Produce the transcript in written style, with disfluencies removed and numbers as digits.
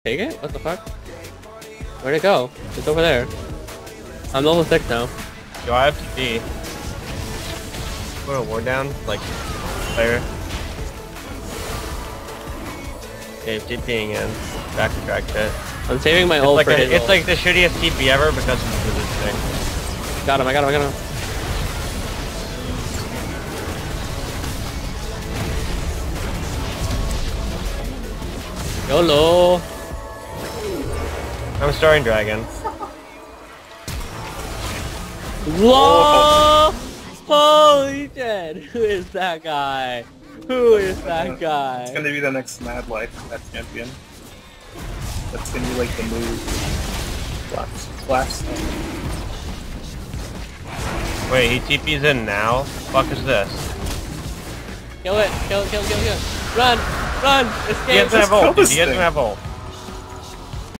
take it? What the fuck? Where'd it go? It's over there. I'm level 6 now. Do I have TP? Put a ward down, like, player. Okay, TPing in. Back to track pit. I'm saving my ult like for his It's ult. like the shittiest TP ever because of this thing. Got him, I got him, I got him. YOLO! I'm starting dragon. Whoa! Holy shit! Who is that guy? Who is that guy? It's gonna be the next Mad Life, that champion. That's gonna be like the move. Flash. Wait, he TP's in now? Fuck is this? Kill it! Kill it! Kill it! Kill it! Kill it! Run! Run! He Escape! doesn't have ult, dude. this He doesn't thing. have ult.